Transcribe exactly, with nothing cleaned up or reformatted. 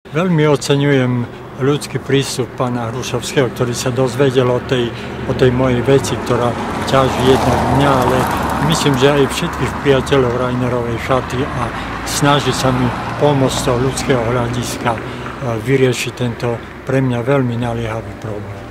Veľmi oceňujem ľudský prístup pána Hrušovského, ktorý sa dozvedel o tej, o tej mojej veci, ktorá ťaží jednak mňa, ale myslím, že aj všetkých priateľov Rainerovej chaty a snaží sa mi pomôcť z toho ľudského hľadiska vyriešiť tento pre mňa veľmi naliehavý problém.